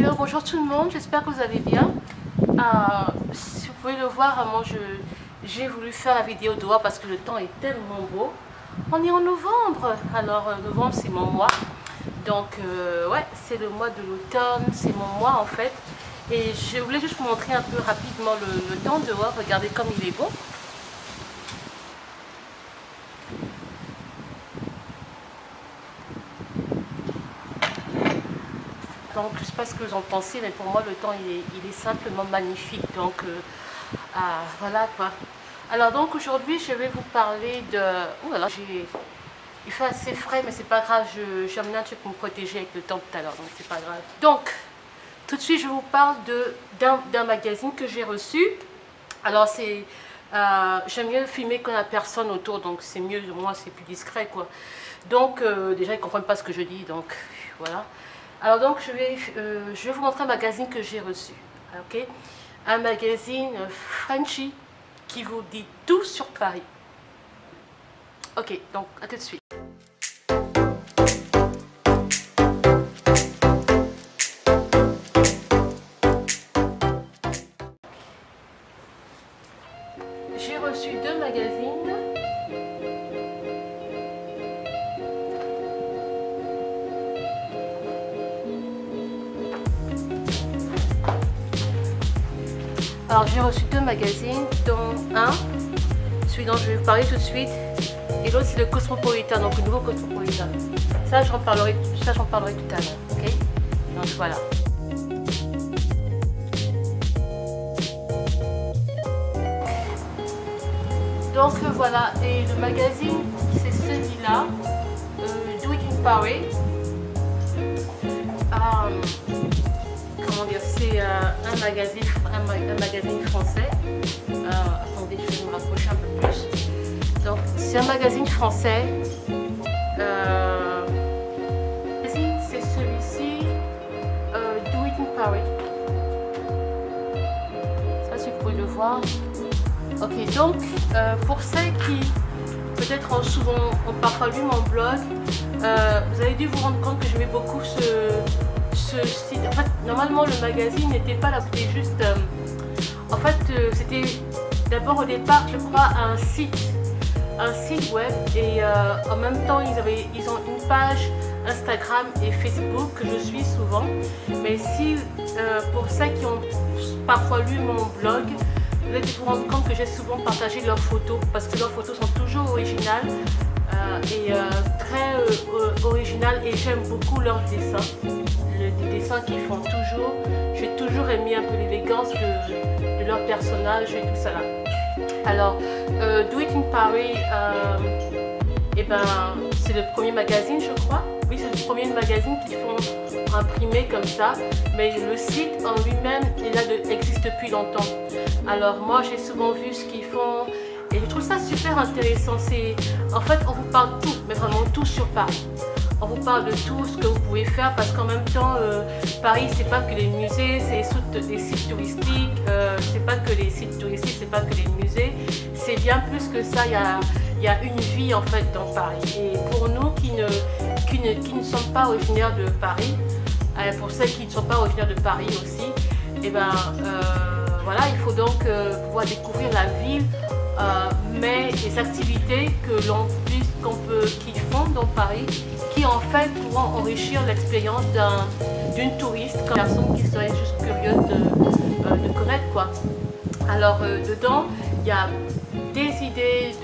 Hello, bonjour tout le monde, j'espère que vous allez bien. Si vous pouvez le voir, moi j'ai voulu faire la vidéo dehors parce que le temps est tellement beau. On est en novembre, alors novembre c'est mon mois. Donc ouais, c'est le mois de l'automne, c'est mon mois en fait. Et je voulais juste vous montrer un peu rapidement le temps dehors, regardez comme il est beau. Donc je ne sais pas ce que vous en pensez, mais pour moi le temps il est simplement magnifique. Donc voilà quoi. Alors donc aujourd'hui je vais vous parler de... Ouh là là, il fait assez frais mais c'est pas grave, j'ai amené un truc pour me protéger avec le temps tout à l'heure, donc c'est pas grave. Donc tout de suite je vous parle d'un magazine que j'ai reçu. Alors c'est... j'aime mieux filmer quand il n'y a personne autour, donc c'est mieux, moi c'est plus discret quoi. Donc déjà ils ne comprennent pas ce que je dis, donc voilà. Alors donc je vais vous montrer un magazine que j'ai reçu, ok? Un magazine Frenchy qui vous dit tout sur Paris. Ok, donc à tout de suite. J'ai reçu deux magazines. Alors j'ai reçu deux magazines, dont celui dont je vais vous parler tout de suite, et l'autre c'est le Cosmopolitan, donc le nouveau Cosmopolitan. Ça j'en parlerai tout à l'heure, ok? Donc voilà. Donc voilà, et le magazine c'est celui-là, Do It in Paris. Comment dire, c'est un magazine français. Attendez, je vais me rapprocher un peu plus. Donc, c'est un magazine français. C'est celui-ci, Do It in Paris. Ça, si vous pouvez le voir. Ok, donc, pour celles qui peut-être ont parfois lu mon blog, vous avez dû vous rendre compte que j'aimais beaucoup ce site. En fait, normalement le magazine n'était pas là, c'était juste en fait c'était d'abord au départ je crois un site web, et en même temps ils ont une page Instagram et Facebook que je suis souvent. Mais si pour ceux qui ont parfois lu mon blog, vous allez vous rendre compte que j'ai souvent partagé leurs photos parce que leurs photos sont toujours originales et très originales, et j'aime beaucoup leurs dessins. Des dessins qu'ils font toujours. J'ai toujours aimé un peu l'élégance de leurs personnages et tout ça là. Alors, Do It in Paris, et ben, c'est le premier magazine, je crois. Oui, c'est le premier magazine qu'ils font imprimer comme ça. Mais le site en lui-même, existe depuis longtemps. Alors, moi, j'ai souvent vu ce qu'ils font. Et je trouve ça super intéressant. En fait, on vous parle tout, mais vraiment tout sur Paris. On vous parle de tout ce que vous pouvez faire, parce qu'en même temps, Paris, c'est pas que les musées, c'est des sites touristiques, c'est pas que les sites touristiques, c'est pas que les musées, c'est bien plus que ça. Il y a une vie en fait dans Paris. Et pour nous qui ne sommes pas originaires de Paris, pour celles qui ne sont pas originaires de Paris aussi, et ben voilà, il faut donc pouvoir découvrir la ville, mais les activités qu'ils font dans Paris, qui en fait pourront enrichir l'expérience d'une touriste, comme une personne qui serait juste curieuse de connaître quoi. Alors dedans, il y a des idées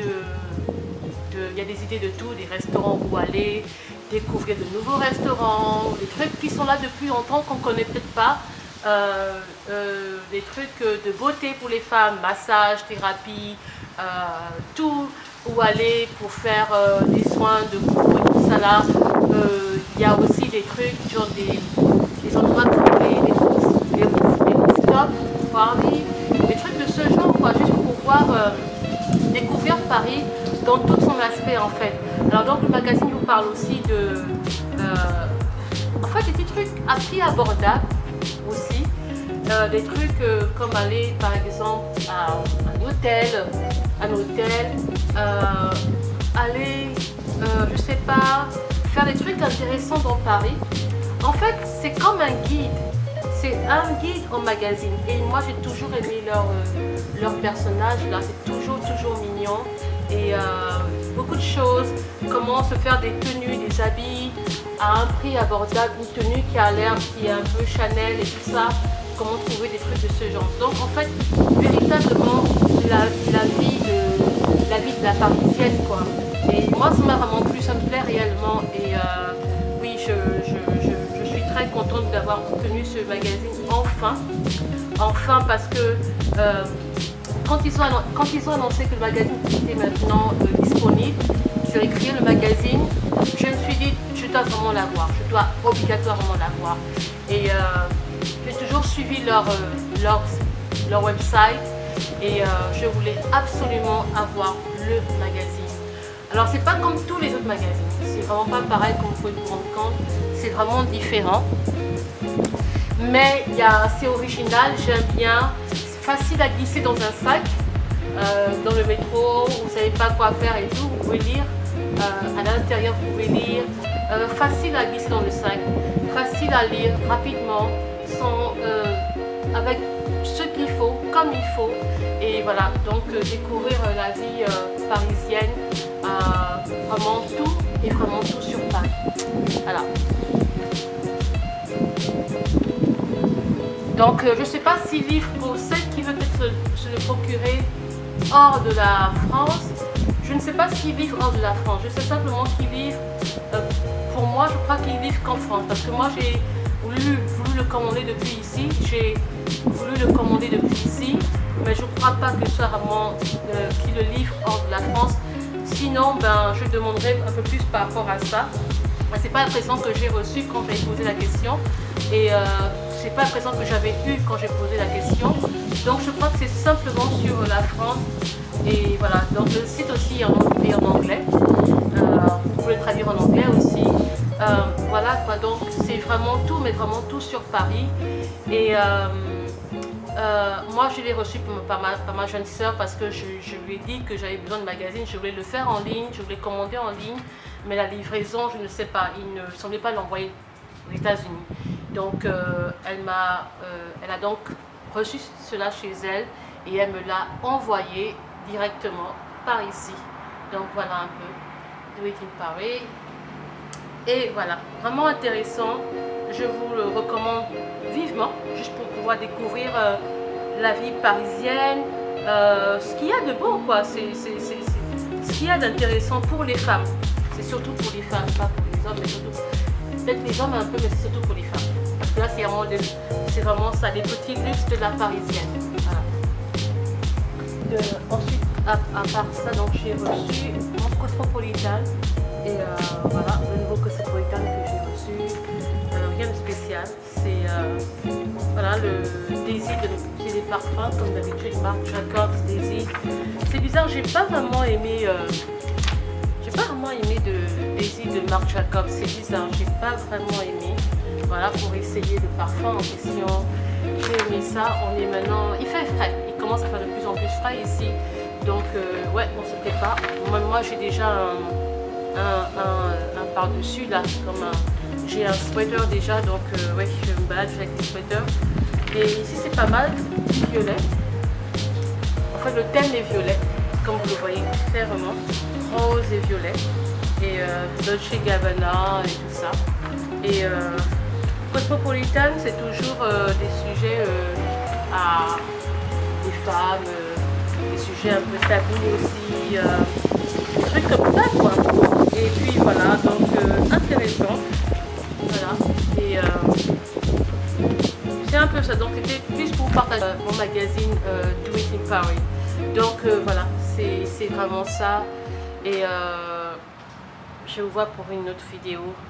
de tout, des restaurants où aller, découvrir de nouveaux restaurants, des trucs qui sont là depuis longtemps qu'on ne connaît peut-être pas, des trucs de beauté pour les femmes, massage, thérapie, tout, où aller pour faire des soins de coupe et tout ça là. Il y a aussi des trucs, genre des endroits comme les rooftops, Paris, des trucs de ce genre quoi, juste pour pouvoir découvrir Paris dans tout son aspect en fait. Alors donc le magazine vous parle aussi de en fait des petits trucs à prix abordable aussi, des trucs comme aller par exemple à un hôtel, aller je sais pas, faire des trucs intéressants dans Paris. En fait c'est comme un guide c'est un guide au magazine. Et moi j'ai toujours aimé leur personnage là, c'est toujours mignon. Et beaucoup de choses, comment se faire des tenues, des habits à un prix abordable, une tenue qui a l'air, qui est un peu Chanel et tout ça, comment trouver des trucs de ce genre. Donc en fait, véritablement, la vie de la Parisienne quoi. Et moi ça m'a vraiment plu, ça me plaît réellement. Et oui, je suis très contente d'avoir obtenu ce magazine enfin parce que quand ils ont annoncé que le magazine était maintenant disponible, sur écrire le magazine, je me suis dit, je dois vraiment l'avoir, je dois obligatoirement l'avoir. Et j'ai toujours suivi leur website et je voulais absolument avoir le magazine. Alors c'est pas comme tous les autres magazines, c'est vraiment pas pareil comme vous pouvez vous rendre compte, c'est vraiment différent. Mais c'est original, j'aime bien. Facile à glisser dans un sac, dans le métro, vous ne savez pas quoi faire et tout, vous pouvez lire, à l'intérieur vous pouvez lire, facile à glisser dans le sac, facile à lire rapidement, avec ce qu'il faut, comme il faut, et voilà, donc découvrir la vie parisienne, vraiment tout, et vraiment tout sur Paris, voilà. Donc je ne sais pas si livre pour celles qui veulent peut-être se le procurer hors de la France, je ne sais pas s'il livre hors de la France, je sais simplement qu'il livre, pour moi je crois qu'il livre qu'en France, parce que moi j'ai voulu le commander depuis ici, mais je ne crois pas que ce soit vraiment qu'il le livre hors de la France, sinon ben, je demanderai un peu plus par rapport à ça. C'est pas l'impression que j'ai reçue quand j'ai posé la question et c'est pas l'impression que j'avais eue quand j'ai posé la question. Donc je crois que c'est simplement sur la France et voilà. Donc le site aussi est en anglais. Vous pouvez le traduire en anglais aussi. Voilà quoi. Donc c'est vraiment tout, mais vraiment tout sur Paris. Et moi je l'ai reçu par ma jeune sœur parce que je lui ai dit que j'avais besoin de magazine. Je voulais le faire en ligne, je voulais commander en ligne. Mais la livraison, je ne sais pas, il ne semblait pas l'envoyer aux États-Unis. Donc, elle a donc reçu cela chez elle et elle me l'a envoyé directement par ici. Donc, voilà un peu, Do It in Paris. Et voilà, vraiment intéressant. Je vous le recommande vivement, juste pour pouvoir découvrir la vie parisienne, ce qu'il y a de bon, quoi. Ce qu'il y a d'intéressant pour les femmes. C'est surtout pour les femmes, pas pour les hommes, mais surtout peut-être les hommes un peu, mais c'est surtout pour les femmes. Parce que là, c'est vraiment ça, les petits luxes de la parisienne. Voilà. Ensuite, à part ça, donc j'ai reçu mon Cosmopolitan. Et voilà, le nouveau Cosmopolitan que j'ai reçu. Rien de spécial. C'est voilà, le Daisy de des parfums, comme d'habitude, Marc Jacobs, Daisy. C'est bizarre, j'ai pas vraiment aimé. De Daisy de Marc Jacobs, c'est bizarre, j'ai pas vraiment aimé. Voilà, pour essayer le parfum en question, j'ai aimé ça. On est maintenant, il fait frais, il commence à faire de plus en plus frais ici, donc ouais, on se prépare. Moi j'ai déjà un par-dessus là, comme j'ai un sweater déjà, donc ouais, je me balade avec des sweaters. Et ici c'est pas mal, violet. En fait le thème est violet, comme vous le voyez clairement, rose et violet. Et Dolce & Gabbana et tout ça. Et Cosmopolitan, c'est toujours des sujets à des femmes, des sujets un peu tabous aussi, des trucs comme ça quoi. Et puis voilà, donc intéressant. Voilà. Et c'est un peu ça. Donc c'était plus pour partager mon magazine Do It in Paris. Donc voilà, c'est vraiment ça. Et je vous vois pour une autre vidéo.